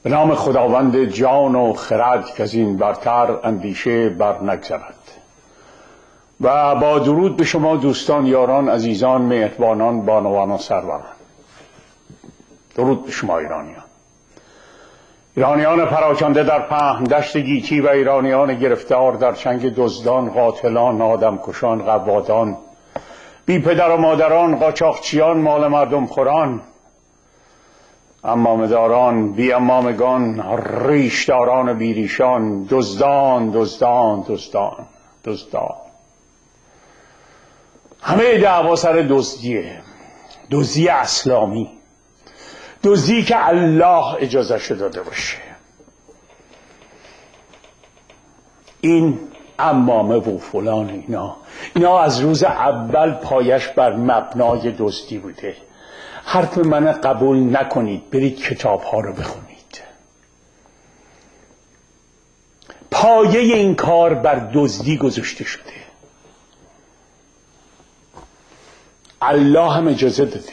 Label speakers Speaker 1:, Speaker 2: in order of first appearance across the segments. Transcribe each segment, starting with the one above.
Speaker 1: به نام خداوند جان و خرد که از این برتر اندیشه بر نگذرد. و با درود به شما دوستان، یاران، عزیزان، مهربانان، بانوان و سروران. درود به شما ایرانیان پراکنده در پهن دشت گیتی و ایرانیان گرفتار در چنگ دزدان، قاتلان، آدمکشان، قوادان، بی پدر و مادران، قاچاقچیان، مال مردم خوران، امامداران، بی امامگان، ریشداران بی ریشان، دزدان دزدان دزدان دزدان. همه دعوا سر دزدیه، دزدی اسلامی، دزدی که الله اجازهش داده باشه. این امامه و فلان اینا از روز اول پایش بر مبنای دزدی بوده. حرف من قبول نکنید، برید کتاب ها رو بخونید. پایه این کار بر دزدی گذاشته شده. الله هم اجازه داده.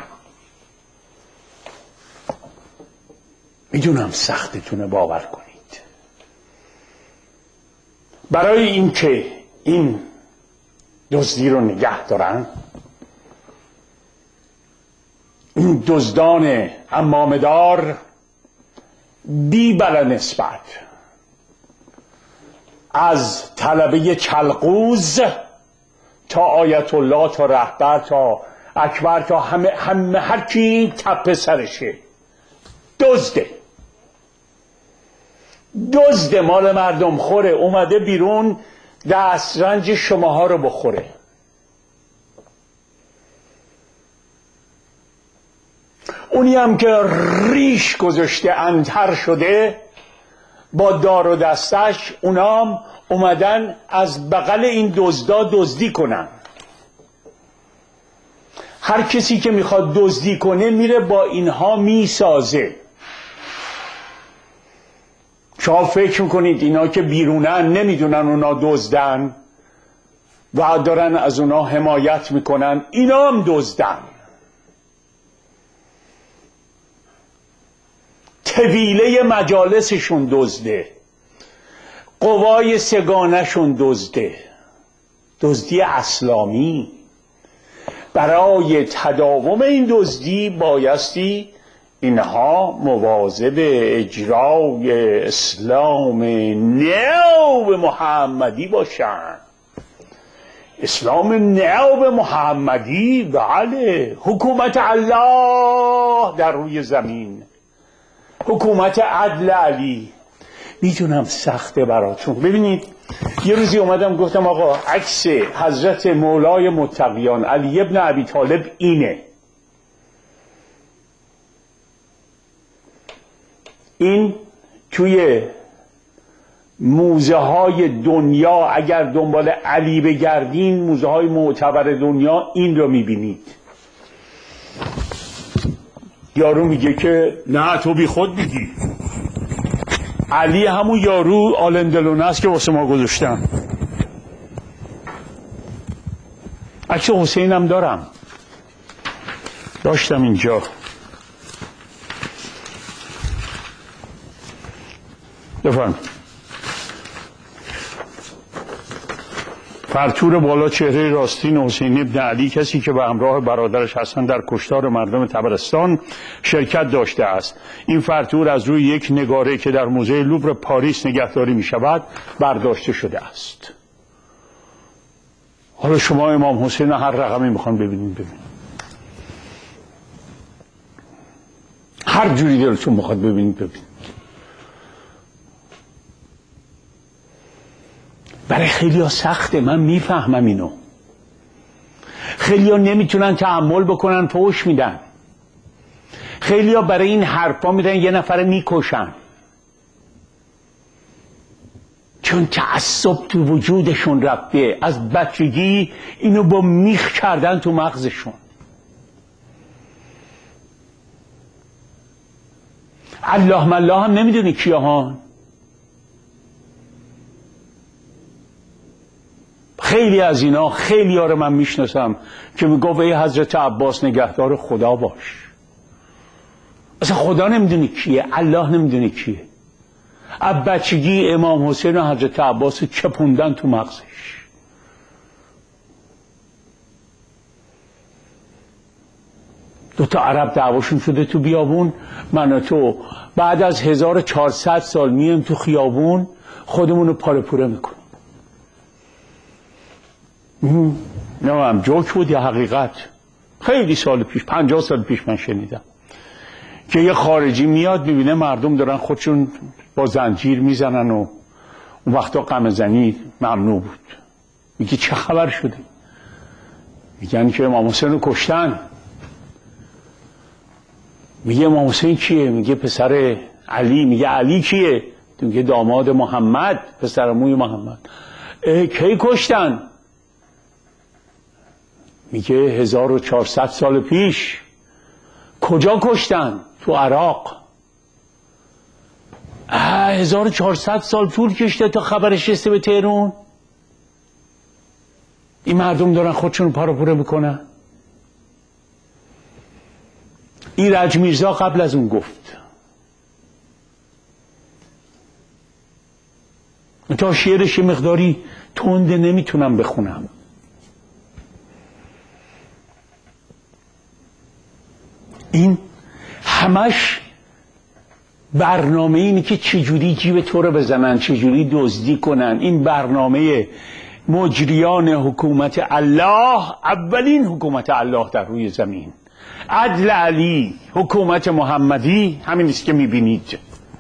Speaker 1: میدونم سختتونه باور کنید. برای اینکه این دزدی رو نگه دارن، این دزدان عمامه‌دار بی بلا نسبت از طلبه چلقوز تا آیت الله تا رهبر تا اکبر تا همه هر کی تپه سرشه دزده مال مردم خوره، اومده بیرون دسترنج شماها رو بخوره. اونی هم که ریش گذاشته انتر شده با دار و دستش، اونام اومدن از بغل این دزدا دزدی کنن. هر کسی که میخواد دزدی کنه میره با اینها میسازه. شما فکر میکنید اینا که بیرونن نمیدونن اونا دزدن و دارن از اونا حمایت میکنن؟ اینا هم دزدن. طویله مجالسشون دزده، قوای سگانشون دزده. دزدی اسلامی. برای تداوم این دزدی بایستی اینها مواظب اجرای اسلام نو محمدی باشن. اسلام نو محمدی، بله، حکومت الله در روی زمین، حکومت عدل علی. میدونم سخته براتون. ببینید، یه روزی اومدم گفتم آقا عکس حضرت مولای متقیان علی ابن ابی طالب اینه. این توی موزه های دنیا اگر دنبال علی بگردین، موزه های معتبر دنیا، این رو میبینید. یارو میگه که نه تو بی خود میگی، علی همون یارو آلندلونه است که واسه ما گذاشتن. عکس حسینم داشتم اینجا. بفرم. فرتور بالا چهره راستین حسین ابن علی، کسی که به همراه برادرش حسن در کشتار مردم طبرستان شرکت داشته است. این فرتور از روی یک نگاره که در موزه لوور پاریس نگهداری می شود برداشته شده است. حالا شما امام حسین هر رقمی میخوان ببینید. هر جوری دلتون میخواد ببینید. برای خیلی ها سخته، من میفهمم اینو. خیلی ها نمیتونن تحمل بکنن، فحش میدن. خیلی ها برای این حرفا میرن یه نفر میکشن، چون تعصب تو وجودشون رفته. از بچگی اینو با میخ کردن تو مغزشون. الله مالله هم نمیدونی کیا ها. خیلی از اینا، خیلی ها رو من میشناسم که میگفت ای حضرت عباس نگهدار خدا باش. اصلا خدا نمیدونه کیه، الله نمیدونه کیه. از بچگی امام حسین و حضرت عباس چپوندن تو مغزش. دوتا عرب دعواشون شده تو بیابون، من و تو بعد از 1400 سال میایم تو خیابون خودمونو پاره پوره میکنیم. نه هم جوک بود یا حقیقت؟ خیلی سال پیش، 50 سال پیش من شنیدم که یه خارجی میاد میبینه مردم دارن خودشون با زنجیر میزنن و اون وقتا غم زنی ممنوع بود. میگه چه خبر شده؟ میگن که امام حسین رو کشتن. میگه امام حسین کیه؟ میگه پسر علی. میگه علی کیه؟ میگه داماد محمد، پسر موی محمد. کی کشتن؟ میگه 1400 سال پیش. کجا کشتن؟ تو عراق. 1400 سال طول کشته تا خبرش رسه به تهران. این مردم دارن خودشون پاره پوره میکنن. ایرج میرزا قبل از اون گفت، تا شعرش مقداری تنده نمیتونم بخونم. این همش برنامه اینه که چجوری جیب تو رو بزنن، چجوری دزدی کنن. این برنامه مجریان حکومت الله، اولین حکومت الله در روی زمین، عدل علی، حکومت محمدی، همین است که میبینید.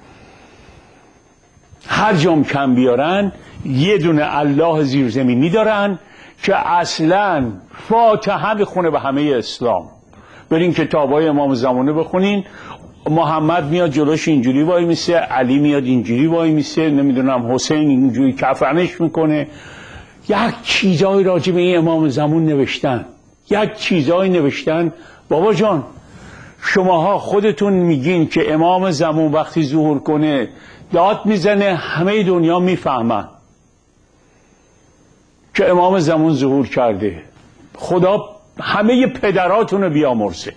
Speaker 1: هر جام کم بیارن یه دونه الله زیرزمینی دارن که اصلا فاتحه بخونه به همه اسلام. برین کتابای امام زمانه بخونین، محمد میاد جلوش اینجوری وای میسه، علی میاد اینجوری وای میسه، نمیدونم حسین اینجوری کفنش میکنه. یک چیزایی راجع به این امام زمان نوشتن، یک چیزایی نوشتن. بابا جان شماها خودتون میگین که امام زمان وقتی ظهور کنه داد میزنه، همه دنیا میفهمن که امام زمان ظهور کرده. خدا همه پدراتون رو بیامرزه.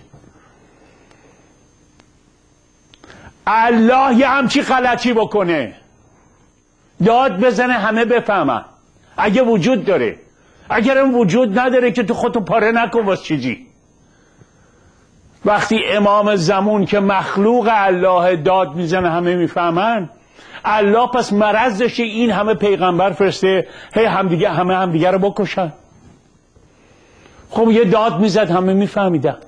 Speaker 1: الله یه همچی غلطی بکنه داد بزنه همه بفهمن، اگه وجود داره. اگر هم وجود نداره که تو خودتون پاره نکن واسه چیزی. وقتی امام زمان که مخلوق الله داد میزنه همه میفهمن، الله پس مرض داشته این همه پیغمبر فرسته هی همدیگه رو بکشن؟ خب یه داد میزد همه میفهمیدن.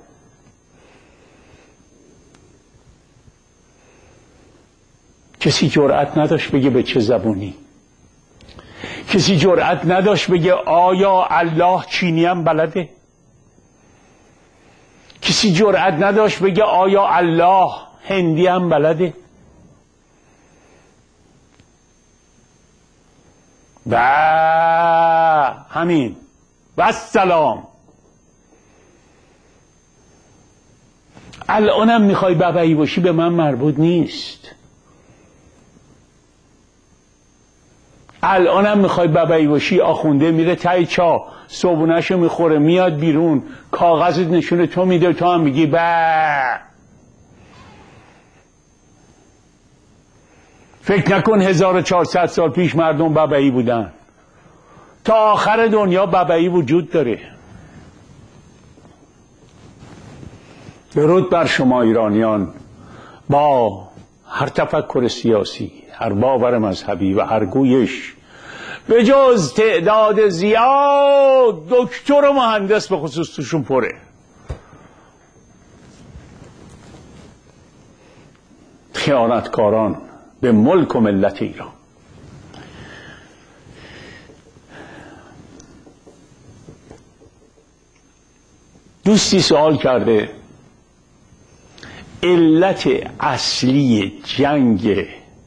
Speaker 1: کسی جرأت نداشت بگه به چه زبونی. کسی جرأت نداشت بگه آیا الله چینی هم بلده. کسی جرأت نداشت بگه آیا الله هندی هم بلده. و همین و سلام. الانم میخوای بابایی باشی به من مربوط نیست. الانم میخوای بابایی باشی، آخونده میره تای چا صبونهشو میخوره میاد بیرون کاغذ نشونه تو میده، تو هم میگی با. فکر نکن 1400 سال پیش مردم بابایی بودن. تا آخر دنیا بابایی وجود داره. درود بر شما ایرانیان با هر تفکر سیاسی، هر باور مذهبی و هر گویش. به جز تعداد زیاد دکتر و مهندس به خصوص توشون پره. خیانتکاران به ملک و ملت ایران. دوستی سوال کرده علت اصلی جنگ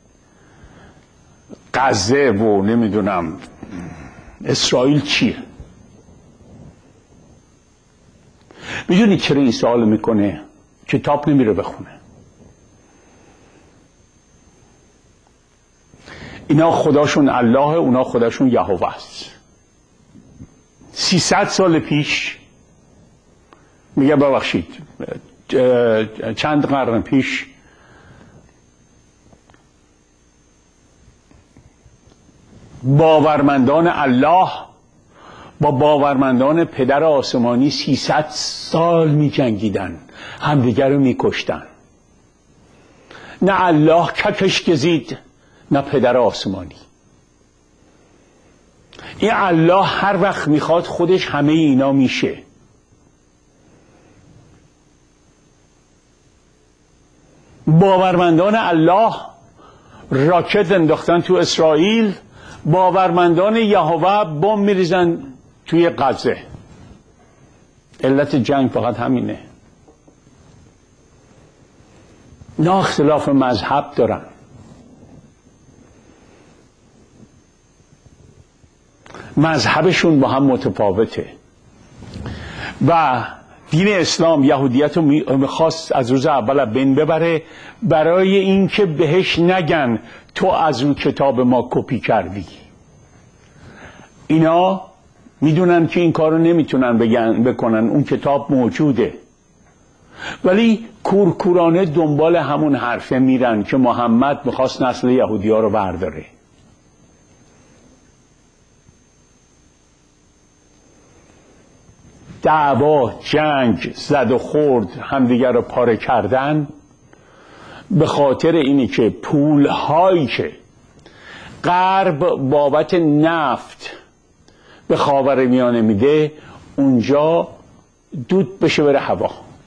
Speaker 1: غزه و نمیدونم اسرائیل چیه؟ میدونی چرا این سوال میکنه؟ کتاب نمیره بخونه. اینا خداشون الله، اونا خداشون یهوه است. 300 سال پیش میگه ببخشید چند قرن پیش باورمندان الله با باورمندان پدر آسمانی 300 سال می جنگیدن، همدیگر رو می کشتن. نه الله ککش گزید نه پدر آسمانی. این الله هر وقت میخواد خودش همه اینا میشه. باورمندان الله راکت انداختن تو اسرائیل، باورمندان یهوه بمب میریزن توی غزه. علت جنگ فقط همینه. نه اختلاف مذهب دارن. مذهبشون با هم متفاوته و دین اسلام یهودیت رو میخواست از روز اول بین ببره برای اینکه بهش نگن تو از اون کتاب ما کپی کردی. اینا میدونن که این کارو نمیتونن بکنن، اون کتاب موجوده، ولی کورکورانه دنبال همون حرفه میرن که محمد میخواست نسل یهودی ها رو برداره. دعوا، جنگ، زد و خورد، همدیگر رو پاره کردن به خاطر اینی که پولهایی که غرب بابت نفت به خاورمیانه میده اونجا دود بشه بره هوا.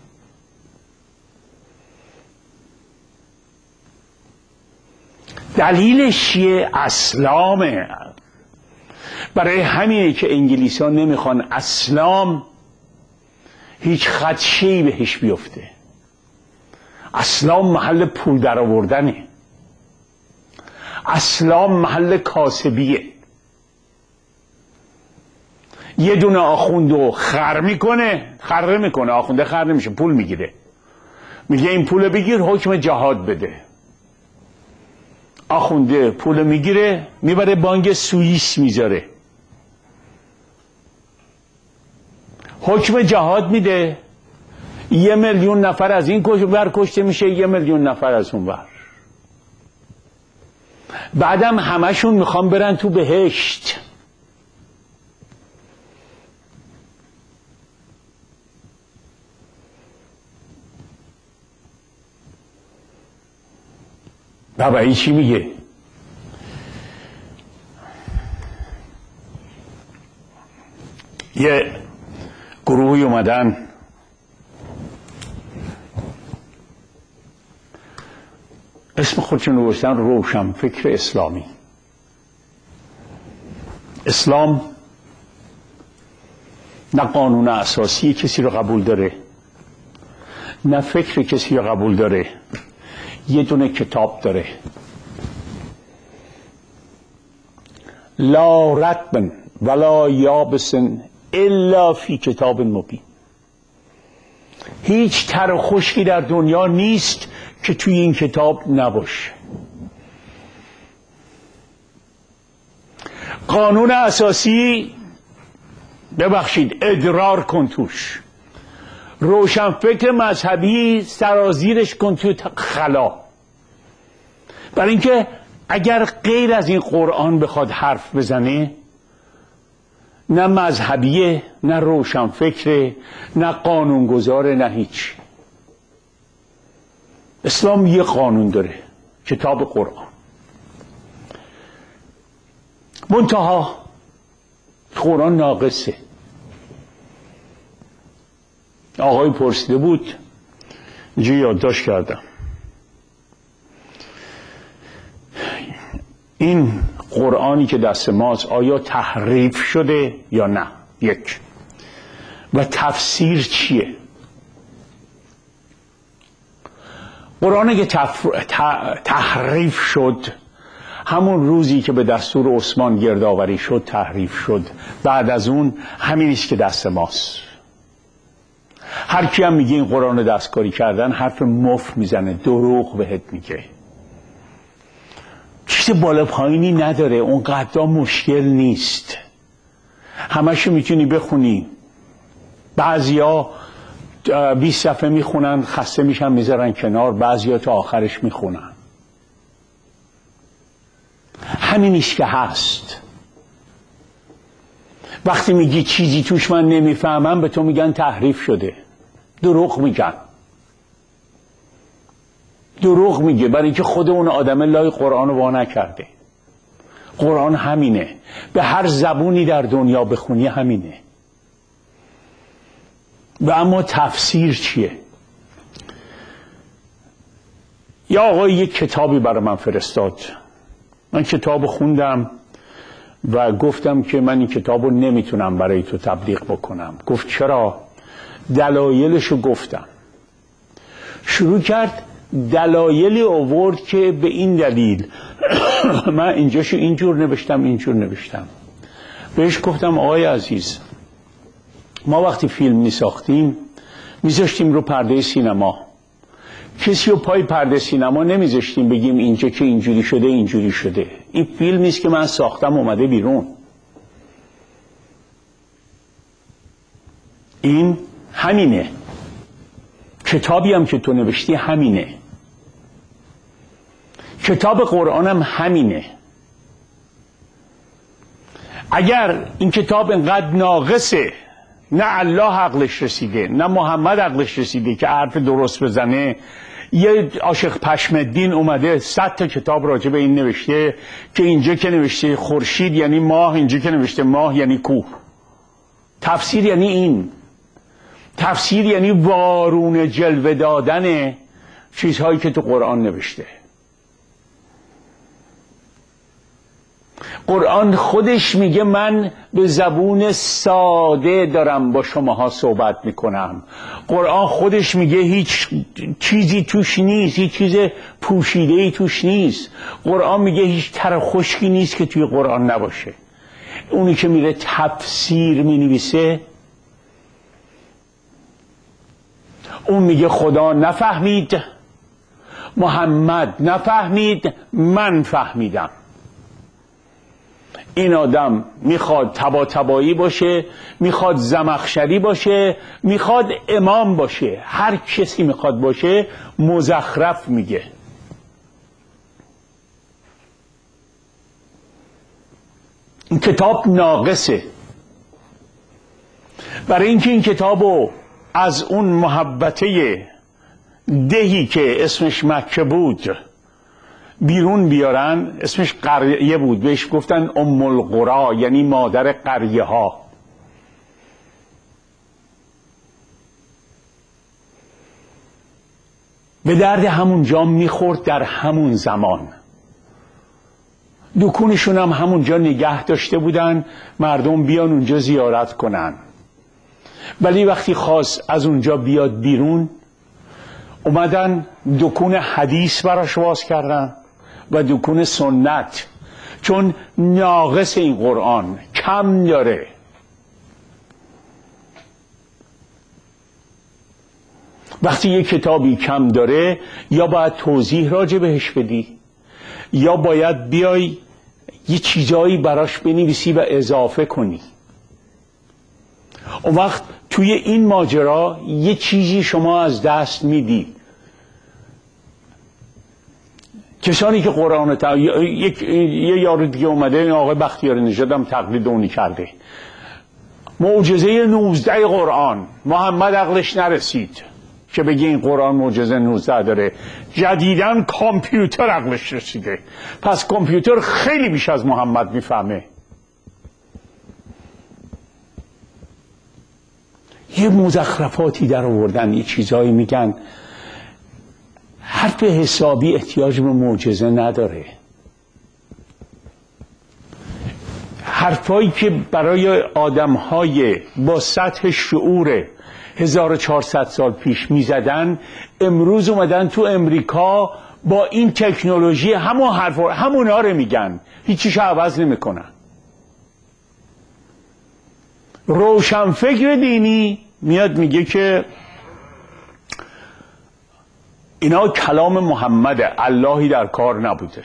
Speaker 1: دلیلش چیه؟ اسلامه. برای همینه که انگلیسی ها نمیخوان اسلام هیچ خدشه‌ای بهش بیفته. اسلام محل پول در آوردنه. اسلام محل کاسبیه. یه دونه آخوندو خر میکنه، آخونده خر نمیشه، پول میگیره، میگه این پول بگیر حکم جهاد بده. آخونده پول میگیره میبره بانک سوئیس میذاره، حکم جهاد میده، 1,000,000 نفر از این ور کشته میشه، 1,000,000 نفر از اون ور. بعدم همشون میخوان برن تو بهشت. بابایی چی میگه؟ یه گروهی اومدن اسم خودشون نوشتن روشن فکر اسلامی. اسلام نه قانون اساسی کسی رو قبول داره، نه فکر کسی رو قبول داره، یه دونه کتاب داره. لا رطب ولا یابس الا فی کتاب مبین. هیچ تر و خشکی در دنیا نیست که توی این کتاب نباشه. قانون اساسی ببخشید ادرار کن توش. روشنفکر مذهبی سرازیرش کن توی خلا. برای اینکه اگر غیر از این قرآن بخواد حرف بزنه، نه مذهبیه، نه روشنفکره، نه قانونگذاره، نه هیچ. اسلام یه قانون داره، کتاب قرآن. منتها قرآن ناقصه. آقای پرسیده بود، اینجا یادداشت کردم، این قرآنی که دست ماست آیا تحریف شده یا نه؟ یک. و تفسیر چیه؟ قرآنی که تحریف شد همون روزی که به دستور عثمان گردآوری شد تحریف شد. بعد از اون همینیست که دست ماست. هر کی هم میگه این قرآن دستکاری کردن حرف مفت میزنه، دروغ بهت میگه. چیز بالا پایینی نداره، اون قدر مشکل نیست، همشو میتونی بخونی. بعضیا 20 صفحه میخونن، خسته میشن میذارن کنار، بعضیا تا آخرش میخونن. همینیش که هست. وقتی میگی چیزی توش من نمیفهمم، به تو میگن تحریف شده. دروغ میگن. دروغ میگه، برای اینکه خود اون آدم لای قرآن رو وا نکرده. قرآن همینه، به هر زبونی در دنیا بخونی همینه. و اما تفسیر چیه؟ یا آقای یک کتابی برای من فرستاد، من کتاب خوندم و گفتم که من این کتاب رو نمیتونم برای تو تبلیغ بکنم. گفت چرا؟ دلایلشو گفتم. شروع کرد دلایلی آورد که به این دلیل من اینجاشو اینجور نوشتم، اینجور نوشتم. بهش گفتم آقای عزیز، ما وقتی فیلم میساختیم میذاشتیم رو پرده سینما، کسی رو پای پرده سینما نمیذاشتیم بگیم اینجا که اینجوری شده اینجوری شده. این فیلم نیست که من ساختم اومده بیرون. این همینه. کتابی هم که تو نوشتی همینه. کتاب قرآن هم همینه. اگر این کتاب اینقدر ناقصه، نه الله عقلش رسیده نه محمد عقلش رسیده که حرف درست بزنه، یه عاشق پشمالدین اومده 100 تا کتاب راجع به این نوشته که اینجا که نوشته خورشید یعنی ماه، اینجا که نوشته ماه یعنی کوه. تفسیر یعنی این. تفسیر یعنی وارونه جلوه دادن چیزهایی که تو قرآن نوشته. قرآن خودش میگه من به زبون ساده دارم با شماها صحبت میکنم. قرآن خودش میگه هیچ چیزی توش نیست، هیچ چیز پوشیده‌ای توش نیست. قرآن میگه هیچ تر خشکی نیست که توی قرآن نباشه. اونی که میره تفسیر مینویسه، اون میگه خدا نفهمید، محمد نفهمید، من فهمیدم. این آدم میخواد طباطبایی باشه، میخواد زمخشری باشه، میخواد امام باشه، هر کسی میخواد باشه مزخرف میگه. این کتاب ناقصه. برای اینکه این کتابو از اون محبته دهی که اسمش مکه بود بیرون بیارن، اسمش قریه بود، بهش گفتن ام القری، یعنی مادر قریه ها. به درد همون جا میخورد در همون زمان. دکونشون هم همونجا نگه داشته بودن، مردم بیان اونجا زیارت کنن. ولی وقتی خواست از اونجا بیاد بیرون، اومدن دکون حدیث براش باز کردن و دکون سنت، چون ناقص این قرآن کم داره. وقتی یک کتابی کم داره، یا باید توضیح راجع بهش بدی، یا باید بیای یه چیزایی براش بنویسی و اضافه کنی. اون وقت توی این ماجرا یه چیزی شما از دست میدی. کسانی که قرآن یه یارو دیگه اومده، این آقای بختیاری نژاد هم تقلید اونی کرده، معجزه 19 قرآن، محمد عقلش نرسید که بگه این قرآن معجزه 19 داره، جدیداً کامپیوتر عقلش رسیده. پس کامپیوتر خیلی بیش از محمد میفهمه. یه مزخرفاتی در آوردن، یه چیزایی میگن. حرف حسابی احتیاج به معجزه نداره. حرفایی که برای آدمهای با سطح شعور 1400 سال پیش میزدن، امروز اومدن تو امریکا با این تکنولوژی همون حرفا، همونا رو میگن، هیچیش عوض نمیکنن. روشنفکر دینی میاد میگه که اینا کلام محمده، اللهی در کار نبوده.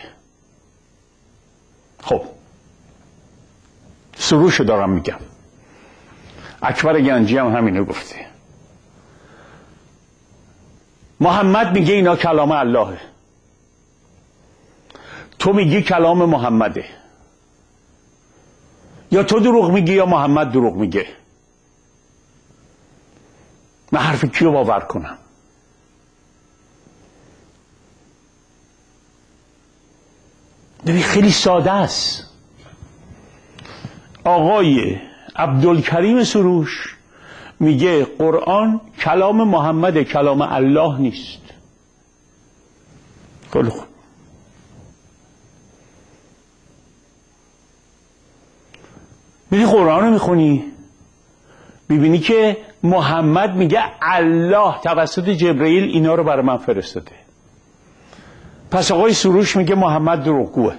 Speaker 1: خب سروش دارم میگم. اکبر گنجی هم همینو گفته. محمد میگه اینا کلام اللهه، تو میگی کلام محمده. یا تو دروغ میگی یا محمد دروغ میگه. من حرف کیو باور کنم؟ ببین خیلی ساده است. آقای عبدالکریم سروش میگه قرآن کلام محمد، کلام الله نیست. خیلی خوب. میری قرآن رو میخونی میبینی که محمد میگه الله توسط جبرئیل اینا رو برای من فرستاده. پس آقای سروش میگه محمد دروغگوه.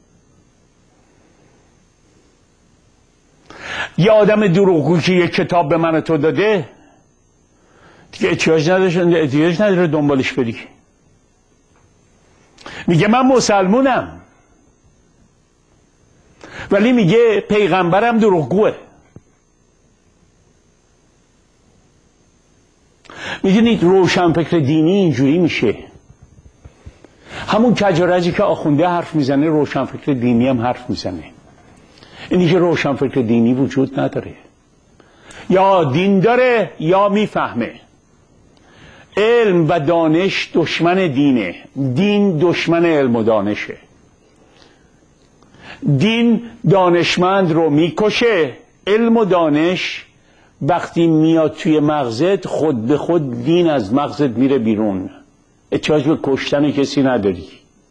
Speaker 1: یه آدم دروغگو که یه کتاب به من تو داده دیگه احتیاج نداره دنبالش بری. میگه من مسلمونم ولی میگه پیغمبرم دروغگوه. میدونید روشنفکر دینی اینجوری میشه. همون کجارجی که آخونده حرف میزنه روشنفکر دینی هم حرف میزنه. اینی که روشنفکر دینی وجود نداره، یا دین داره یا میفهمه. علم و دانش دشمن دینه، دین دشمن علم و دانشه. دین دانشمند رو میکشه، علم و دانش وقتی میاد توی مغزت خود به خود دین از مغزت میره بیرون. احتیاج به کشتن کسی نداری.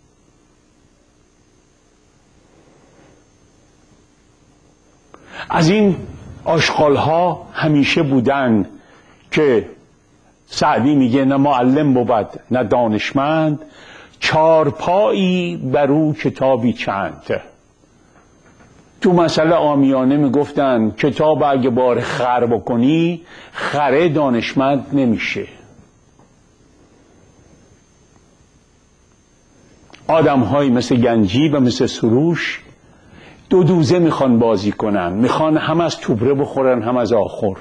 Speaker 1: از این آشغالها همیشه بودن که سعدی میگه نه معلم بود نه دانشمند، چارپایی بر او کتابی چند. تو مسئله عامیانه میگفتن کتاب اگه بار خر بکنی خره دانشمند نمیشه. آدم های مثل گنجی و مثل سروش دو دوزه میخوان بازی کنن، میخوان هم از توبره بخورن هم از آخر.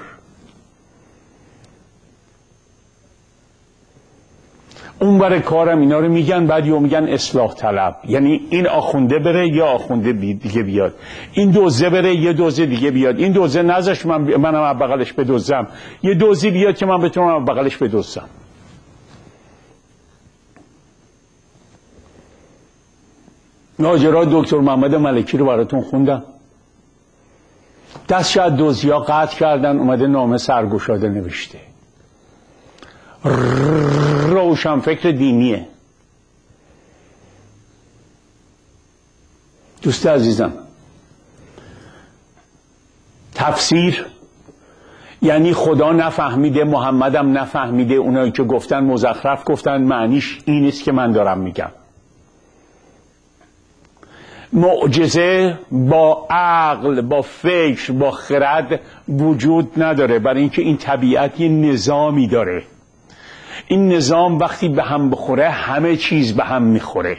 Speaker 1: اون برای کارم اینا رو میگن، بعد یا میگن اصلاح طلب، یعنی این آخونده بره یا آخونده دیگه بیاد، این دوزه بره یه دوزه دیگه بیاد، این دوزه نذاش منم از بغلش بدوزم، یه دوزی بیاد که من بتونم از بغلش بدوزم. ماجرای دکتر محمد ملکی رو براتون خوندم. دستش از دزدیا قطع کردن، اومده نامه سرگشاده نوشته. روشنفکر دینیه. دوست عزیزم، تفسیر یعنی خدا نفهمیده، محمدم نفهمیده، اونایی که گفتن مزخرف گفتن، معنیش این است که من دارم میگم. معجزه با عقل، با فکر، با خرد وجود نداره، برای اینکه این طبیعت یه نظامی داره. این نظام وقتی به هم بخوره همه چیز به هم میخوره.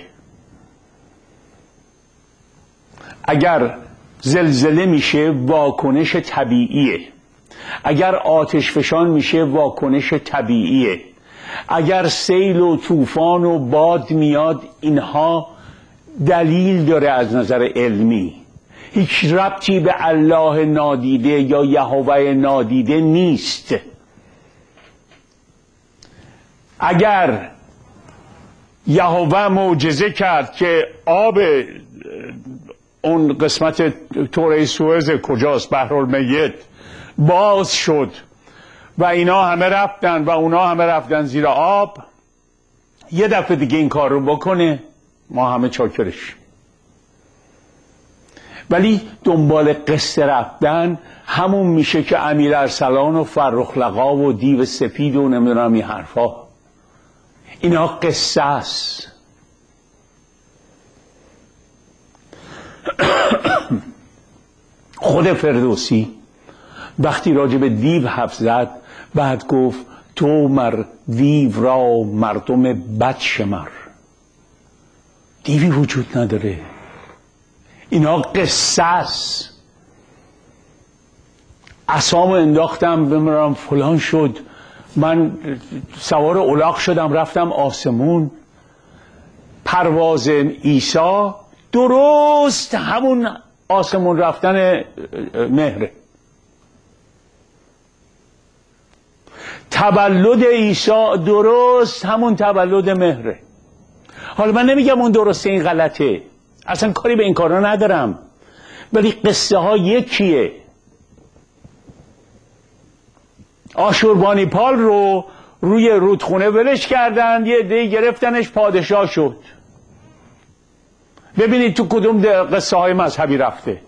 Speaker 1: اگر زلزله میشه واکنش طبیعیه، اگر آتش فشان میشه واکنش طبیعیه، اگر سیل و طوفان و باد میاد اینها دلیل داره از نظر علمی. هیچ ربطی به الله نادیده یا یهوه نادیده نیست. اگر یهوه معجزه کرد که آب اون قسمت توره سوئز کجاست، بحرالمیت، باز شد و اینا همه رفتن و اونا همه رفتن زیر آب، یه دفعه دیگه این کار رو بکنه ما همه چاکرش. ولی دنبال قصه رفتن همون میشه که امیر ارسلان و فرخ لقا و دیو سپید و نمیدونم این حرفا، اینا قصه است. خود فردوسی وقتی راجع به دیو حرف زد بعد گفت تو مر دیو را مردم بد شمر. دیوی وجود نداره، اینا قصه است. عصامو انداختم بمیرم فلان شد، من سوار الاغ شدم رفتم آسمون. پرواز عیسی درست همون آسمون رفتن مهره. تولد عیسی درست همون تولد مهره. حالا من نمیگم اون درسته این غلطه، اصلا کاری به این کارا ندارم، ولی قصه ها یکیه. آشوربانیپال رو روی رودخونه ولش کردن، یه عده گرفتنش پادشاه شد. ببینید تو کدوم قصه های مذهبی رفته.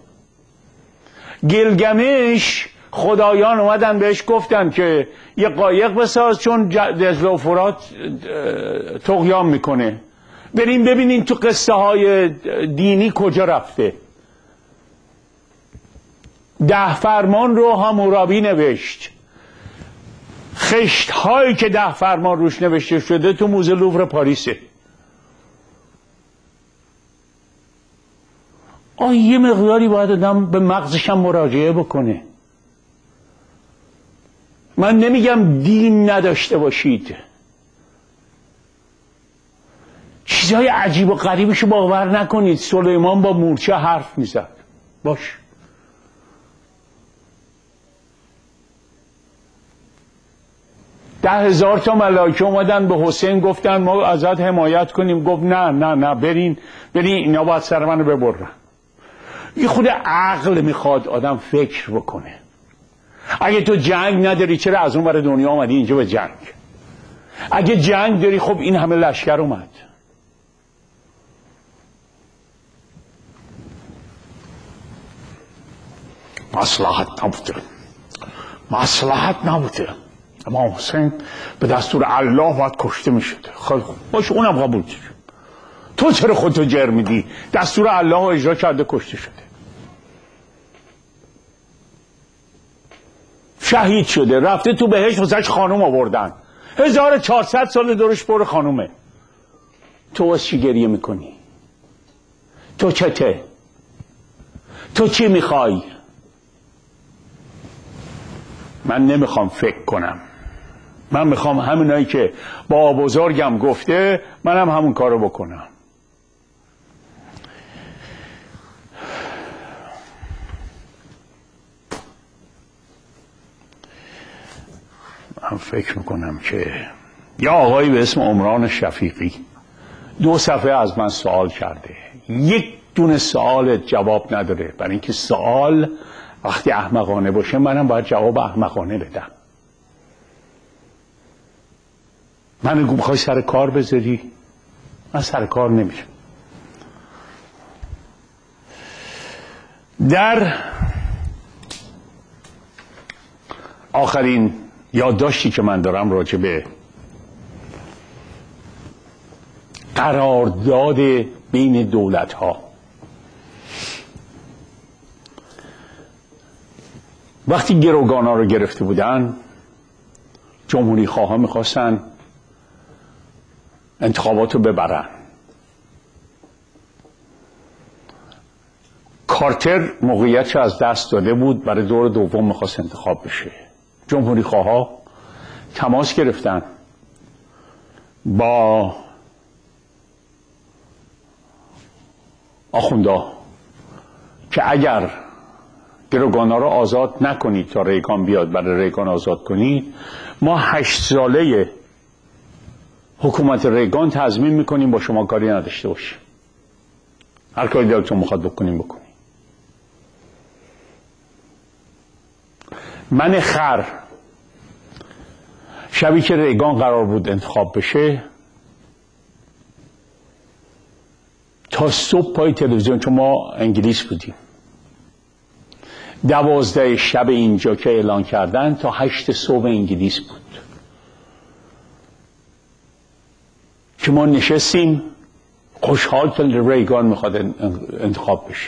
Speaker 1: گیلگمش خدایان اومدن بهش گفتن که یه قایق بساز چون دجله و فرات طغیان میکنه. بریم ببینین تو قصه های دینی کجا رفته. 10 فرمان رو حمورابی نوشت. خشت هایی که 10 فرمان روش نوشته شده تو موزه لوور پاریسه. یه مقداری باید آدم به مغزش هم مراجعه بکنه. من نمیگم دین نداشته باشید، چیزهای عجیب و غریبشو باور نکنید. سلیمان با مورچه حرف میزد. باش، 10,000 تا ملائکه اومدن به حسین گفتن ما ازت حمایت کنیم. گفت نه نه نه، برین اینا باید سر منو ببرن. یه خود عقل میخواد آدم فکر بکنه. اگه تو جنگ نداری چرا از اون ور دنیا آمدی اینجا به جنگ؟ اگه جنگ داری خب این همه لشکر اومد. مصلحت نبوده. اما حسین به دستور الله باید کشته میشده. خیلی خوب باشه، اونم قبول کرد. تو چرا خودتو جر میدی؟ دستور الله رو اجرا کرده، کشته شده، شهید شده، رفته تو بهشت، واسش خانوم آوردن. 1400 سال دورش پر خانومه. تو واسه چی گریه میکنی؟ تو چته؟ تو چی میخوای؟ من نمیخوام فکر کنم. من میخوام همینایی که با بزرگم گفته منم همون کارو بکنم. من فکر میکنم که یا آقایی به اسم عمران شفیقی 2 صفحه از من سوال کرده، یک دونه سوال جواب نداره. برای اینکه سوال وقتی احمقانه باشه منم باید جواب احمقانه بدم. من میخوای سر کار بذاری؟ من سر کار نمیرم. در آخرین یادداشتی که من دارم راجع به قرارداد بین دولت ها، وقتی گروگان ها رو گرفته بودن، جمهوری خواه ها میخواستن انتخابات رو ببرن. کارتر موقعیتش از دست داده بود، برای دور دوم میخواست انتخاب بشه. جمهوری خواه ها تماس گرفتن با آخوندا که اگر گروگانا رو آزاد نکنید تا ریگان بیاد، برای ریگان آزاد کنید، ما 8 ساله حکومت ریگان تضمین میکنیم با شما کاری نداشته باشیم. هر کاری دلتون میخواد بکنیم. من خر شبی که ریگان قرار بود انتخاب بشه تا صبح پای تلویزیون، چون ما انگلیس بودیم، 12 شب اینجا که اعلان کردن تا 8 صبح انگلیس بود که ما نشستیم خوشحال که ریگان میخواد انتخاب بشه.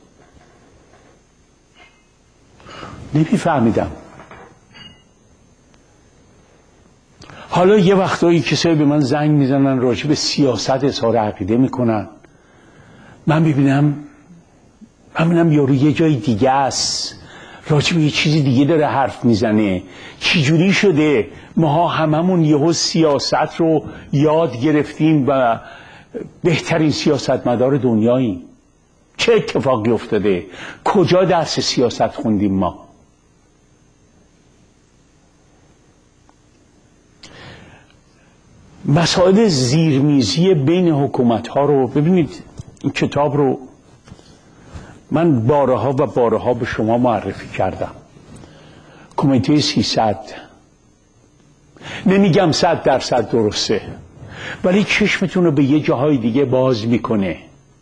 Speaker 1: نمیفهمیدم. حالا یه وقتایی کسایی به من زنگ میزنن راجع به سیاست اظهار عقیده میکنن، من ببینم یارو یه جای دیگه است راجع به یه چیزی دیگه داره حرف میزنه. چجوری شده ما هممون یهو سیاست رو یاد گرفتیم و بهترین سیاستمدار دنیاییم؟ چه اتفاقی افتاده؟ کجا درس سیاست خوندیم ما؟ مسائل زیرمیزی بین حکومت ها رو ببینید. این کتاب رو من بارها و بارها به شما معرفی کردم. کمیته 300 نمیگم 100% درسته، ولی چشمتون رو به یه جاهای دیگه باز میکنه.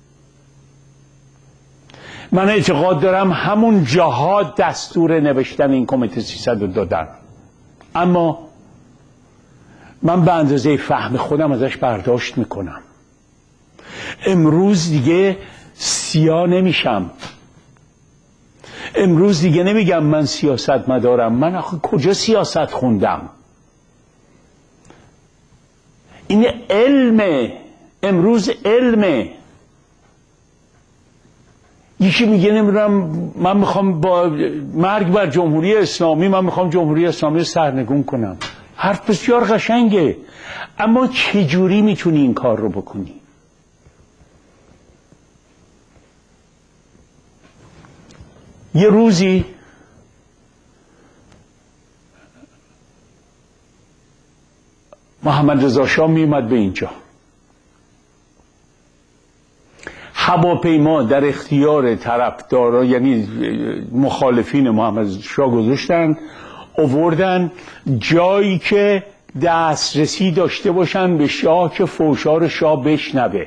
Speaker 1: من اعتقاد دارم همون جاها دستور نوشتن این کمیته 300 رو دادن، اما من به اندازه فهم خودم ازش برداشت میکنم. امروز دیگه سیاه نمیشم. امروز دیگه نمیگم من سیاست مدارم. من آخه کجا سیاست خوندم؟ این علمه. امروز علمه. یکی میگه نمیدونم من میخوام با مرگ بر جمهوری اسلامی، من میخوام جمهوری اسلامی رو سرنگون کنم. حرف بسیار قشنگه، اما چجوری میتونی این کار رو بکنی؟ یه روزی محمد رضا شاه میومد به اینجا. هواپیما در اختیار طرفدارا یعنی مخالفین محمد رضا شاه گذاشتن، آوردن جایی که دسترسی داشته باشن به شاه که فوشار شاه بشنوه.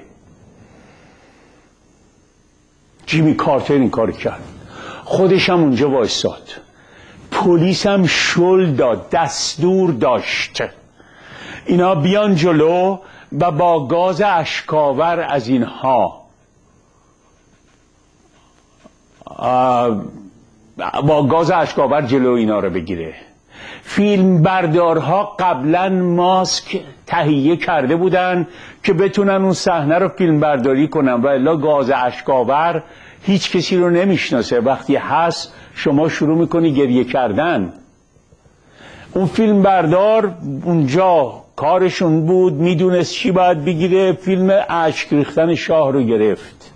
Speaker 1: جیمی کارتر این کار کرد، خودش هم اونجا وایساد. پلیس هم شل داد، دستور داشت اینا بیان جلو و با گاز اشکاور از اینها با گاز اشکاور جلو اینا رو بگیره. فیلم بردارها قبلا ماسک تهیه کرده بودن که بتونن اون صحنه رو فیلم برداری کنن، و الا گاز اشکاور هیچ کسی رو نمیشناسه. وقتی هست شما شروع میکنی گریه کردن. اون فیلم بردار اونجا کارشون بود، میدونست چی باید بگیره، فیلم اشک ریختن شاه رو گرفت.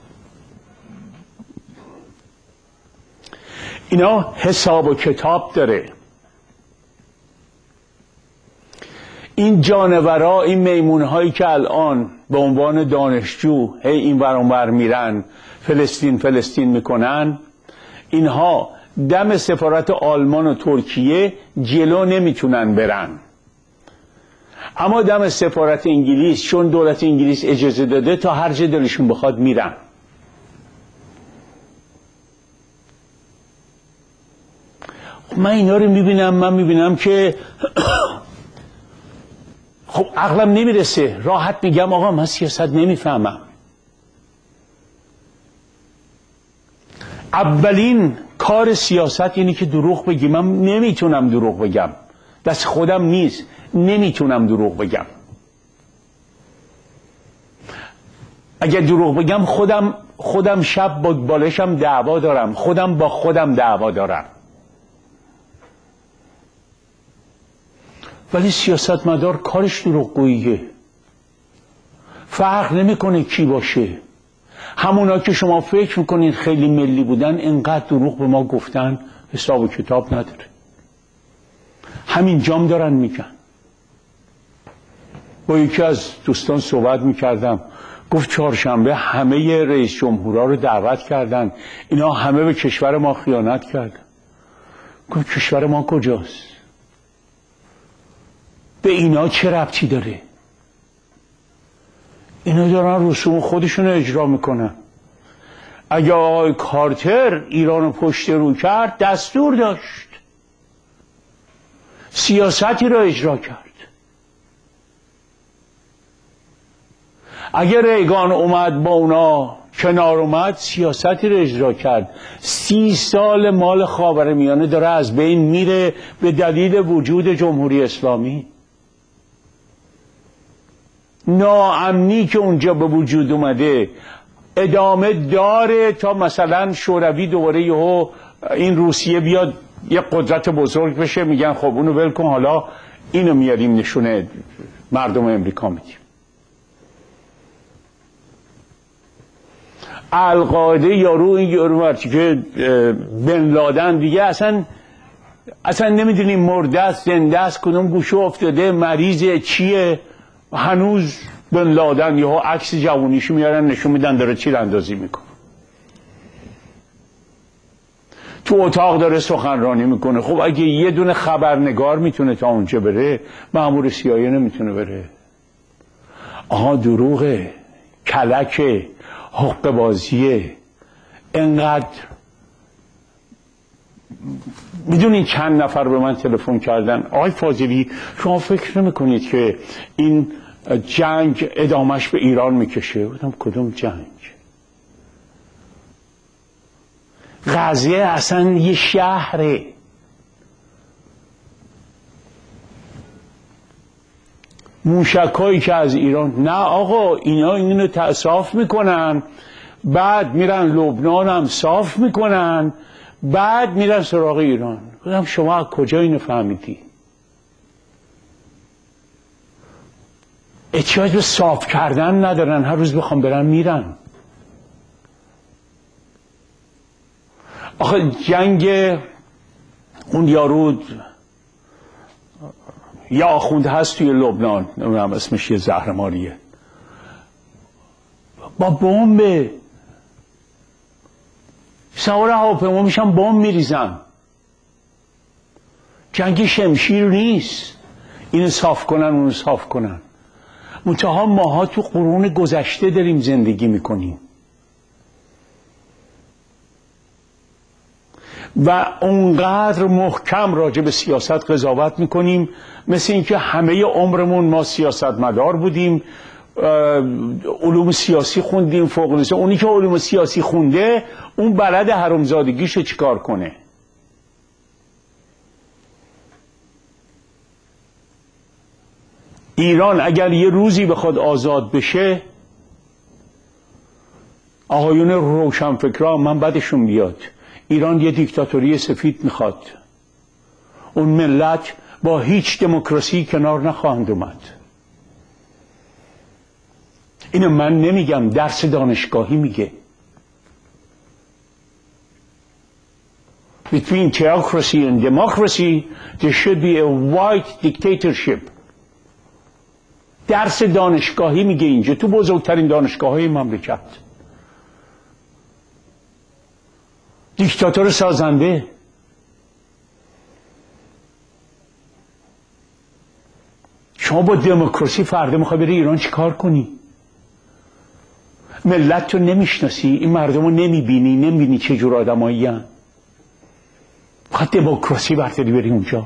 Speaker 1: اینا حساب و کتاب داره. این جانورا، این میمونهایی که الان به عنوان دانشجو هی این ور اون ور میرن فلسطین فلسطین میکنن، اینها دم سفارت آلمان و ترکیه جلو نمیتونن برن، اما دم سفارت انگلیس چون دولت انگلیس اجازه داده تا هر جا دلشون بخواد میرن. من اینا رو میبینم، من میبینم که خب عقلم نمیرسه. راحت میگم آقا من سیاست نمیفهمم. اولین کار سیاست اینه که دروغ بگی. من نمیتونم دروغ بگم، دست خودم نیست، نمیتونم دروغ بگم. اگر دروغ بگم خودم شب با بالشم دعوا دارم، خودم با خودم دعوا دارم. ولی سیاستمدار کارش دروغگوییه. فرق نمیکنه کی باشه. همونا که شما فکر میکنین خیلی ملی بودن انقدر دروغ به ما گفتن حساب و کتاب نداره. همین جام دارن میگن. با یکی از دوستان صحبت میکردم، گفت چهارشنبه همه رئیس جمهورها رو دعوت کردن، اینا همه به کشور ما خیانت کردن. گفت کشور ما کجاست؟ به اینا چه ربطی داره؟ اینا دارن رسوم خودشون رو اجرا میکنن. اگه آقای کارتر ایران رو پشت رو کرد، دستور داشت، سیاستی رو اجرا کرد. اگه ریگان اومد با اونا کنار اومد، سیاستی رو اجرا کرد. 30 سال مال خاورمیانه داره از بین میره به دلیل وجود جمهوری اسلامی. ناامنی که اونجا به وجود اومده ادامه داره تا مثلا شوروی دوباره یهو این روسیه بیاد یه قدرت بزرگ بشه، میگن خب اونو ول کن، حالا اینو میاریم نشونه مردم امریکا میدیم. القاعده یارو این یارو مرچی که بن لادن دیگه اصلا نمیدونیم مرده است زنده است، کدوم گوشه افتاده، مریضه، چیه. هنوز بن لادن یهو عکس جوونیشو میارن نشون میدن داره تیراندازی میکنه، تو اتاق داره سخنرانی میکنه. خب اگه یه دونه خبرنگار میتونه تا اونجا بره، مأمور CIA نمیتونه بره. آها دروغه، کلکه، حقه بازیه. انقدر میدونین چند نفر به من تلفن کردن آقای فاضلی شما فکر نمیکنید که این جنگ ادامش به ایران میکشه؟ بودم کدوم جنگ؟ غزه اصلا یه شهره. موشکایی که از ایران، نه آقا اینا اینو صاف میکنن، بعد میرن لبنان هم صاف میکنن، بعد میرن سراغ ایران. بودم شما از کجا اینو فهمیدی؟ احتیاج به صاف کردن ندارن، هر روز بخوام برن میرن. آخه جنگ اون یارو یا آخوند هست توی لبنان، نمیدونم اسمش یه زهرماریه، با بمب سوار هواپیما میشن بمب میریزن. جنگ شمشیر نیست اینو صاف کنن اونو صاف کنن. منتها ماها تو قرون گذشته داریم زندگی میکنیم و اونقدر محکم راجع به سیاست قضاوت میکنیم، مثل اینکه همه عمرمون ما سیاستمدار بودیم، علوم سیاسی خوندیم فوق لیسانس. اونی که علوم سیاسی خونده اون بلد حرامزادگیشو چیکار کنه. ایران اگر یه روزی بخواد آزاد بشه، آقایون روشنفکرا من بدشون بیاد، ایران یه دیکتاتوری سفید میخواد. اون ملت با هیچ دموکراسی کنار نخواهند اومد. اینو من نمیگم، درس دانشگاهی میگه. Between theocracy and democracy there should be a white dictatorship. درس دانشگاهی میگه اینجا، تو بزرگترین دانشگاه‌های مملکت. دیکتاتور سازنده. شما با دموکراسی فردا میخوای بری ایران چیکار کنی؟ ملت رو نمیشناسی، این مردم رو نمیبینی چه جور آدمایی هستن. خواهد دموکراسی برداری بری اونجا.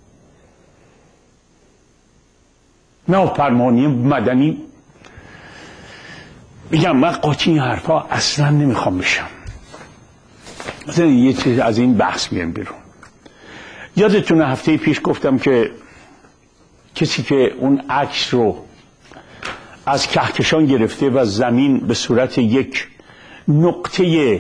Speaker 1: نافرمانی مدنی. میگم من قاطی این حرفا اصلا نمیخوام بشم. مثلا یه چیز از این بحث میام بیرون. یادتون هفته پیش گفتم که کسی که اون عکس رو از کهکشان گرفته و زمین به صورت یک نقطه،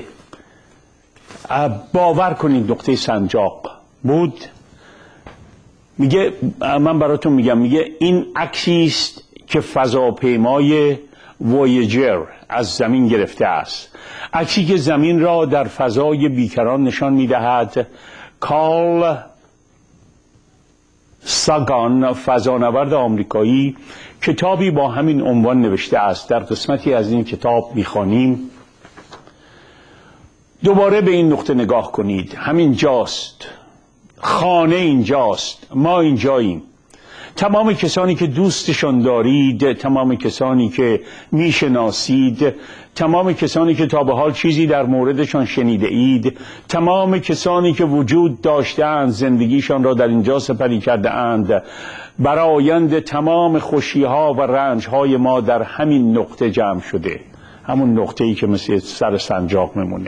Speaker 1: باور کنید نقطه سنجاق بود، میگه من براتون میگم، میگه این عکسی است که فضاپیمای وویجر از زمین گرفته است، عکسی که زمین را در فضای بیکران نشان میدهد. کارل ساگان فضانورد آمریکایی کتابی با همین عنوان نوشته است. در قسمتی از این کتاب میخوانیم دوباره به این نقطه نگاه کنید. همین جاست، خانه اینجاست، ما اینجاییم. تمام کسانی که دوستشان دارید، تمام کسانی که میشناسید، تمام کسانی که تا به حال چیزی در موردشان شنیده اید، تمام کسانی که وجود داشتند، زندگیشان را در اینجا سپری کرده اند، برآیند تمام خوشی‌ها و رنج‌های ما در همین نقطه جمع شده. همون نقطه‌ای که مثل سر سنجاق میمونه.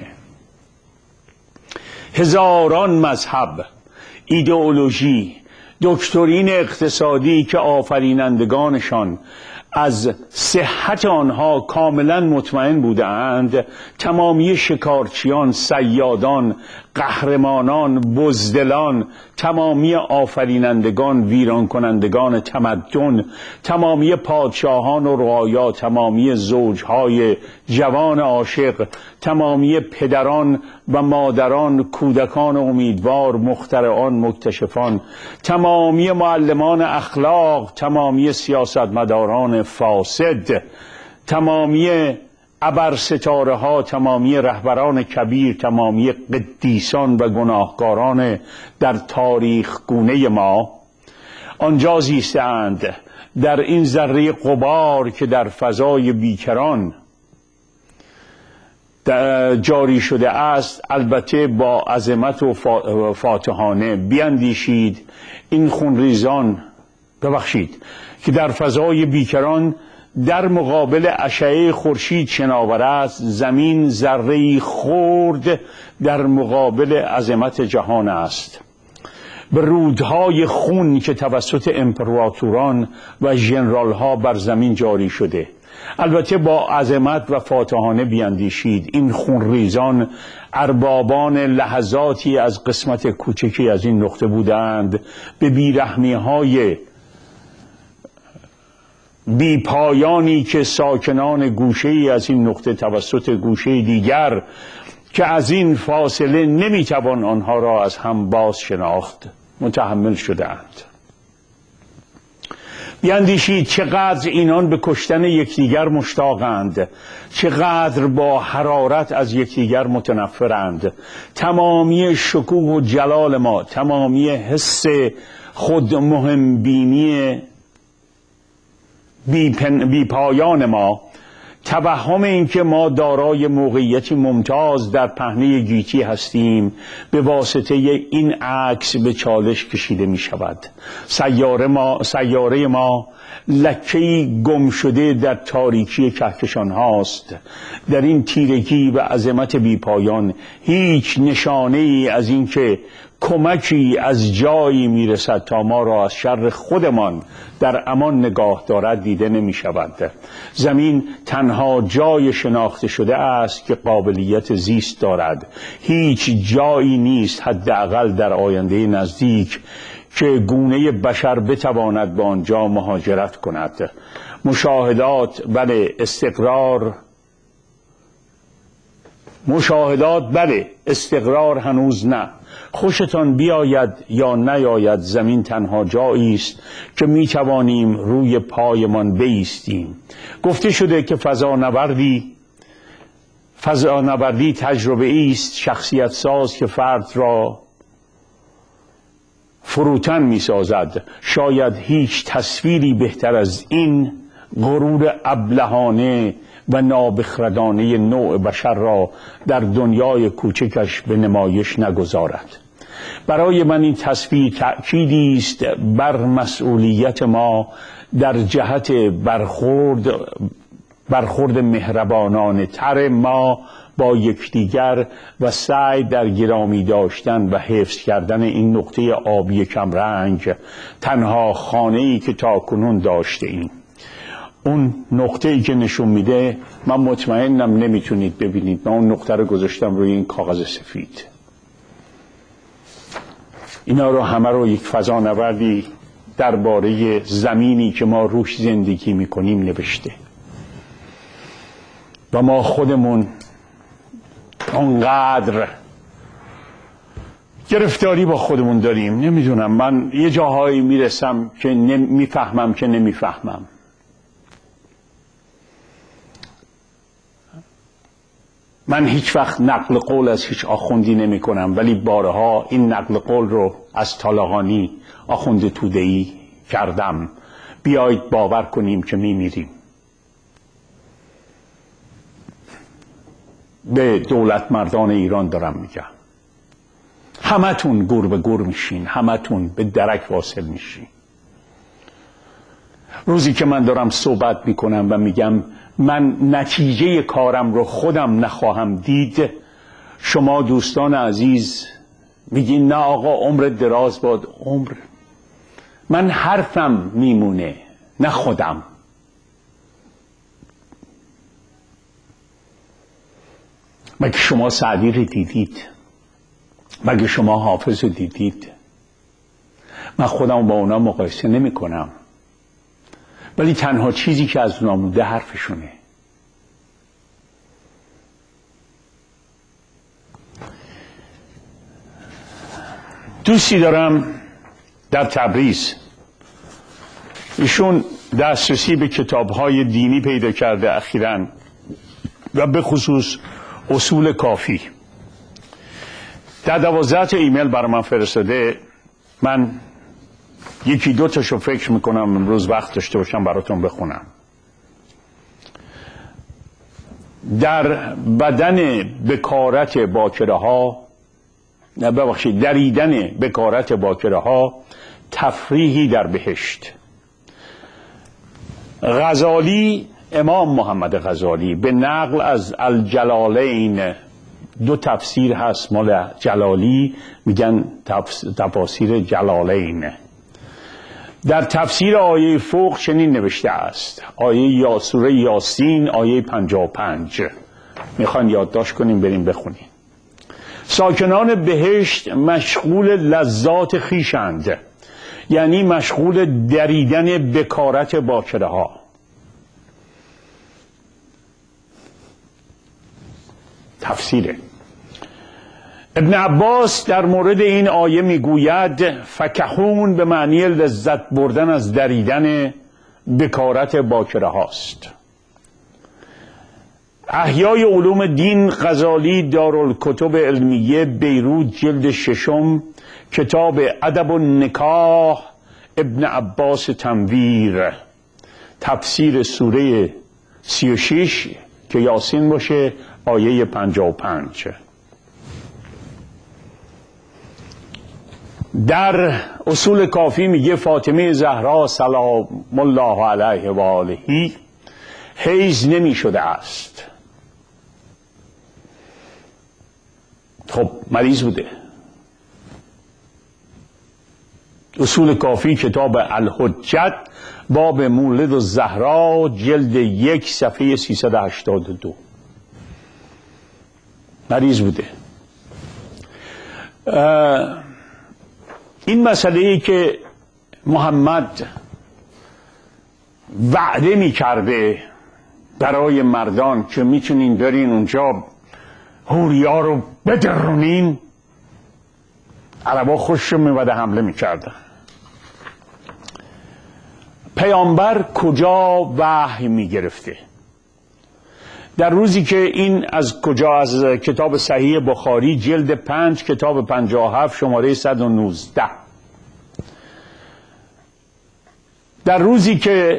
Speaker 1: هزاران مذهب، ایدئولوژی، دکترین اقتصادی که آفرینندگانشان از صحت آنها کاملا مطمئن بودند، تمامی شکارچیان، صیادان، قهرمانان، بزدلان، تمامی آفرینندگان، ویران کنندگان تمدن، تمامی پادشاهان و رعایا، تمامی زوجهای جوان عاشق، تمامی پدران و مادران، کودکان امیدوار، مخترعان، مکتشفان، تمامی معلمان اخلاق، تمامی سیاستمداران فاسد، تمامی ابرستاره ها، تمامی رهبران کبیر، تمامی قدیسان و گناهکاران در تاریخ گونه ما آنجا زیستند، در این ذره غبار که در فضای بیکران جاری شده است. البته با عظمت و فاتحانه بیندیشید این خونریزان که در فضای بیکران در مقابل اشعه خورشید شناور است، زمین ذره‌ای خرد در مقابل عظمت جهان است. به رودهای خون که توسط امپراتوران و ژنرال‌ها بر زمین جاری شده، البته با عظمت و فاتحانه بیندیشید این خونریزان اربابان لحظاتی از قسمت کوچکی از این نقطه بودند. به بیرحمی‌های بی پایانی که ساکنان گوشه‌ای از این نقطه توسط گوشه دیگر که از این فاصله نمیتوان آنها را از هم باز شناخت متحمل شدند. بیندیشید چقدر اینان به کشتن یکدیگر مشتاقند، چقدر با حرارت از یکدیگر متنفرند. تمامی شکوه و جلال ما، تمامی حس خود مهمبینی بی پایان ما، توهم این که ما دارای موقعیتی ممتاز در پهنه گیتی هستیم، به واسطه این عکس به چالش کشیده می شود. سیاره ما لکه‌ای گم شده در تاریکی کهکشان هاست. در این تیرگی و عظمت بی پایان هیچ نشانه ای از این که کمکی از جایی میرسد تا ما را از شر خودمان در امان نگاه دارد دیده نمی شود. زمین تنها جای شناخته شده است که قابلیت زیست دارد. هیچ جایی نیست، حداقل در آینده نزدیک، که گونه بشر بتواند به آنجا مهاجرت کند. مشاهدات بله، استقرار هنوز نه. خوشتان بیاید یا نیاید، زمین تنها جایی است که می توانیم روی پایمان بایستیم. گفته شده که فضانوردی تجربه است شخصیت ساز که فرد را فروتن می سازد. شاید هیچ تصویری بهتر از این غرور ابلهانه و نابخردانه نوع بشر را در دنیای کوچکش به نمایش نگذارد. برای من این تصویر تأکیدی است بر مسئولیت ما در جهت برخورد مهربانانه تر ما با یکدیگر و سعی در گرامی داشتن و حفظ کردن این نقطه آبی کمرنگ، تنها خانه‌ای که تاکنون داشته ایم. اون نقطه‌ای که نشون میده، من مطمئنم نمیتونید ببینید، من اون نقطه رو گذاشتم روی این کاغذ سفید. اینا رو همه رو یک فضانوردی درباره زمینی که ما روش زندگی میکنیم نوشته و ما خودمون اونقدر گرفتاری با خودمون داریم. نمیدونم، من یه جاهایی میرسم که میفهمم که نمیفهمم. من هیچ وقت نقل قول از هیچ آخوندی نمی کنم، ولی بارها این نقل قول رو از طالقانی آخوند توده‌ای کردم. بیایید باور کنیم که میمیریم. به دولت مردان ایران دارم میگم، همتون گور به گور میشین، همتون به درک واصل میشین. روزی که من دارم صحبت میکنم و میگم من نتیجه کارم رو خودم نخواهم دید، شما دوستان عزیز میگین نه آقا عمر دراز باد. من حرفم میمونه، نه خودم. مگه شما سعدی رو دیدید؟ مگه شما حافظ رو دیدید؟ من خودم با اونا مقایسه نمی کنم، ولی تنها چیزی که از اونا مونده حرفشونه. دوستی دارم در تبریز، ایشون دسترسی به کتاب‌های دینی پیدا کرده اخیراً و به خصوص اصول کافی. در 12 ایمیل برای من فرستاده. من یکی دو تاشو فکر میکنم امروز وقت داشته باشم براتون بخونم. در بدن بکارت باکره ها، دریدن بکارت باکره ها تفریحی در بهشت. غزالی، امام محمد غزالی به نقل از الجلالین، دو تفسیر هست مال جلالی، میگن تفاسیر جلالین. در تفسیر آیه فوق چنین نوشته است، آیه سوره یاسین آیه 55. میخوان یادداشت کنیم بریم بخونیم. ساکنان بهشت مشغول لذات خویشند، یعنی مشغول دریدن بکارت باکره ها. تفسیره. ابن عباس در مورد این آیه میگوید فکهون به معنی لذت بردن از دریدن بکارت باکره هاست. احیای علوم دین غزالی، دارالکتب علمیه بیروت، جلد 6، کتاب ادب النکاح، ابن عباس تنویر، تفسیر سوره 36 که یاسین باشه آیه 55. در اصول کافی میگه فاطمه زهرا سلام الله علیه و آله حیض نمی شده است. خب مریض بوده. اصول کافی کتاب الحجت، باب مولد الزهرا، جلد 1 صفحه 382. مریض بوده. این مسئله ای که محمد وعده می کرده برای مردان که میتونین برین اونجا حوریا رو بدرونین، عربا خوششون میومده حمله میکردن. پیامبر کجا وحی میگرفته؟ در روزی که این از کجا؟ از کتاب صحیح بخاری جلد 5 کتاب 57 شماره 119. در روزی که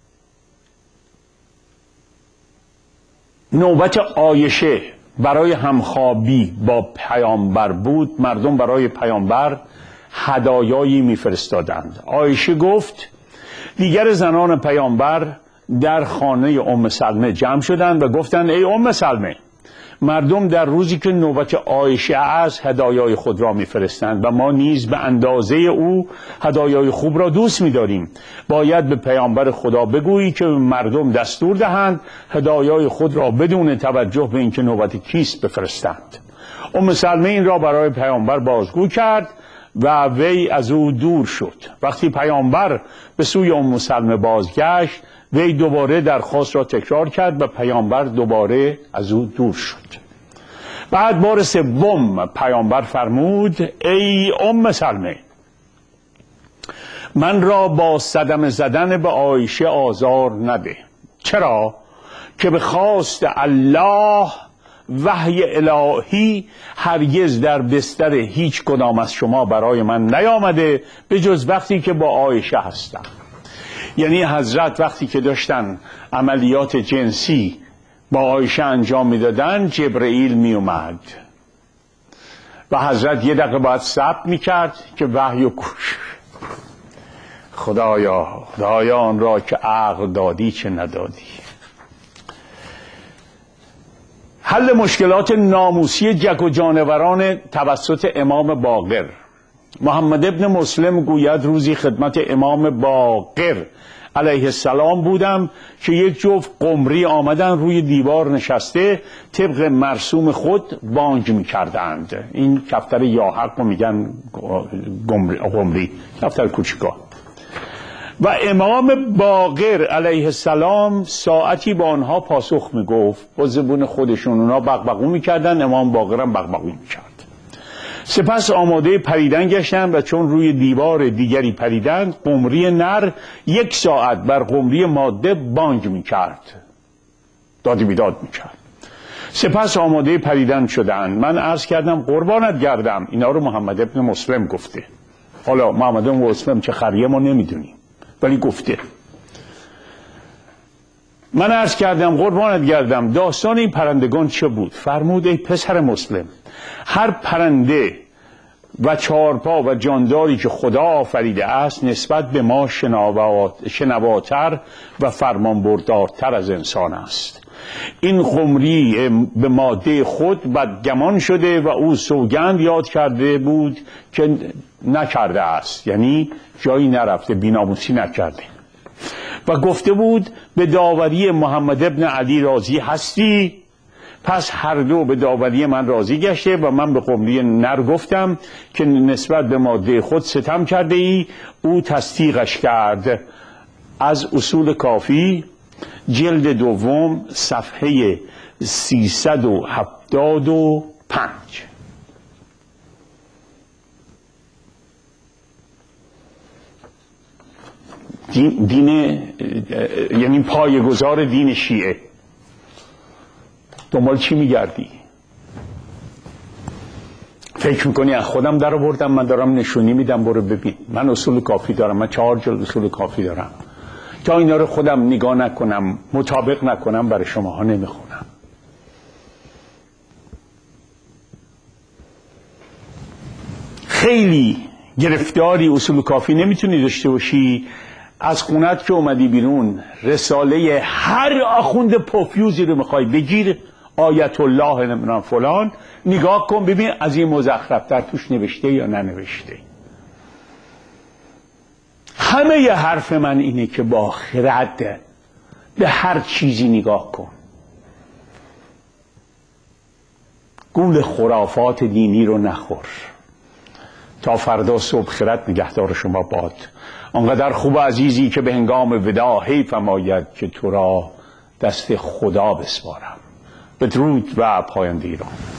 Speaker 1: نوبت عایشه برای همخوابی با پیامبر بود، مردم برای پیامبر هدایایی میفرستادند. عایشه گفت دیگر زنان پیامبر در خانه ام سلمه جمع شدند و گفتند ای ام سلمه، مردم در روزی که نوبت عایشه است هدایای خود را میفرستند و ما نیز به اندازه او هدایای خوب را دوست می‌داریم. باید به پیامبر خدا بگویی که مردم دستور دهند هدایای خود را بدون توجه به اینکه نوبت کیست بفرستند. ام سلمه این را برای پیامبر بازگو کرد و وی از او دور شد. وقتی پیامبر به سوی ام سلمه بازگشت، وی دوباره درخواست را تکرار کرد و پیامبر دوباره از او دور شد. بعد بار سوم پیامبر فرمود ای ام سلمه، من را با صدمه زدن به عایشه آزار نده. چرا؟ که به خواست الله وحی الهی هرگز در بستر هیچ کدام از شما برای من نیامده به جز وقتی که با عایشه هستم. یعنی حضرت وقتی که داشتن عملیات جنسی با عایشه انجام میدادن، جبرئیل می اومد و حضرت یه دقیقه باید صبر میکرد که وحی و کوش. خدایا آن را که عقل دادی چه ندادی. حل مشکلات ناموسی جک و جانوران توسط امام باقر. محمد ابن مسلم گوید روزی خدمت امام باقر علیه السلام بودم که یک جفت قمری آمدن روی دیوار نشسته طبق مرسوم خود بانگ میکردند. این کفتر یاحق رو میگن قمری، کفتر کوچیکا. و امام باقر علیه السلام ساعتی با آنها پاسخ میگفت با زبون خودشون. اونا بغبغو میکردن، امام باقر هم بغبغو میکرد. سپس آماده پریدن گشتند و چون روی دیوار دیگری پریدند، قمری نر 1 ساعت بر قمری ماده بانگ میکرد، داد بیداد میکرد. سپس آماده پریدن شدند. من عرض کردم قربانت گردم، اینا رو محمد ابن مسلم گفته. حالا محمد ابن مسلم چه خریه ما نمیدونیم، ولی گفته. من عرض کردم قربانت گردم داستان این پرندگان چه بود؟ فرمود ای پسر مسلم، هر پرنده و چارپا و جانداری که خدا آفریده است نسبت به ما شنواتر و فرمانبردارتر از انسان است. این قمری به ماده خود بدگمان شده و او سوگند یاد کرده بود که نکرده است، یعنی جایی نرفته، بیناموسی نکرده، و گفته بود به داوری محمد ابن علی راضی هستی؟ پس هر دو به داوری من راضی گشته و من به قمری نر گفتم که نسبت به ماده خود ستم کرده ای. او تصدیقش کرد. از اصول کافی جلد دوم صفحه 375. دین یعنی پایه‌گذار دین شیعه. دنبال چی میگردی؟ فکر میکنی از خودم در آوردم؟ من دارم نشونی میدم، برو ببین. من اصول کافی دارم، من 4 جلد اصول کافی دارم. تا اینا رو خودم نگاه نکنم، مطابق نکنم، برای شماها نمیخونم. خیلی گرفتاری اصول کافی نمیتونی داشته باشی. از خونت که اومدی بیرون رساله هر آخوند پوفیوزی رو میخوای بگیر، آیت الله نمیدونم فلان، نگاه کن ببین از این مزخرفتر توش نوشته یا ننوشته. همه ی حرف من اینه که با خرد به هر چیزی نگاه کن. گول خرافات دینی رو نخور. تا فردا صبح خرد نگهدار شما باد. آنقدر خوب عزیزی که به هنگام ودا حیفم آید که تو را دست خدا بسپارم. بدرود و پاینده ایران.